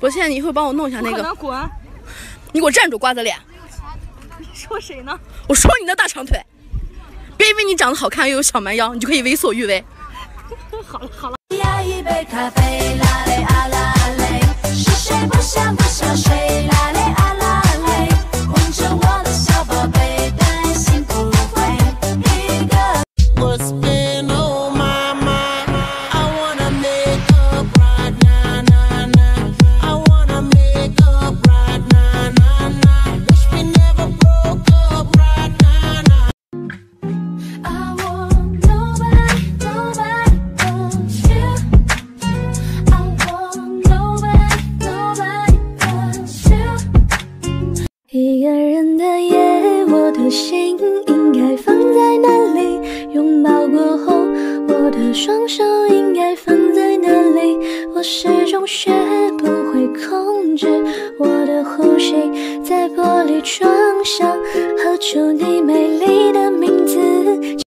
我现在你一会儿帮我弄一下那个。 滚！ 你给我站住，瓜子脸！ 你说谁呢？ 我说你那大长腿，别以为你长得好看又有小蛮腰，你就可以为所欲为。 好了好了。 一杯咖啡，啦嘞啊啦嘞，是谁不想睡？啦嘞啊啦嘞，哄着我的小宝贝，担心不会一个。What's been on my mind? I wanna make up right now, now, now. I wanna make up right now, now, now. Wish we never broke up right now, now. I want nobody, nobody but you. I want nobody, nobody but you. 一个人的夜，我的心应该放在哪里？拥抱过后，我的双手应该放在哪里？我始终学不会控制我的呼吸，在玻璃窗上喝出你美丽的名字。